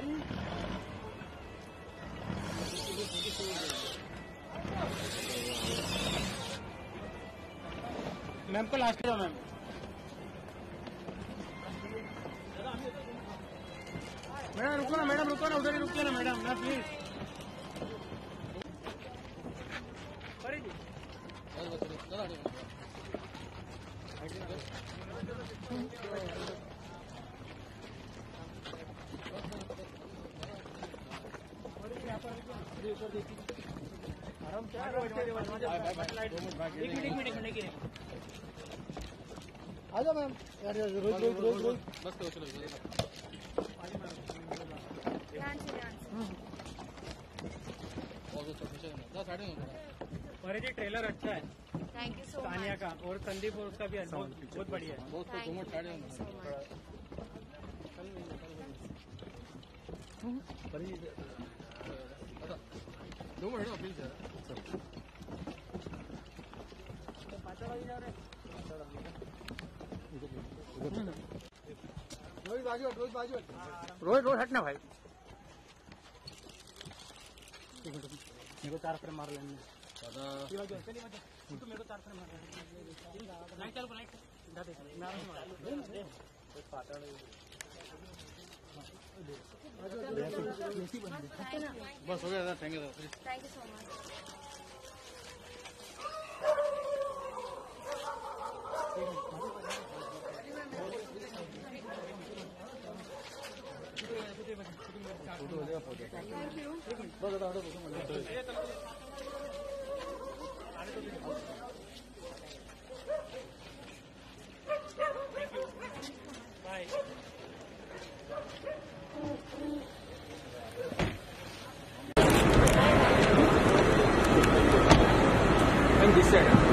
Ma'am को last करो ma'am. Madam रुको ना, मैडम रुको ना, उधर ही रुकिए ना मैडम, ना प्लीज। आ जाओ मैम। रोज बस करो, चलो जी। ट्रेलर अच्छा है, thank you so much Tania का और संदीप और उसका भी बहुत बढ़िया है। रोज हटना भाई। मेरे को 4 फ्रेम मार लेंगे। मेरे को 4 फ्रेम मार लेंगे। चलो बस हो गया। Thank you so much. This side.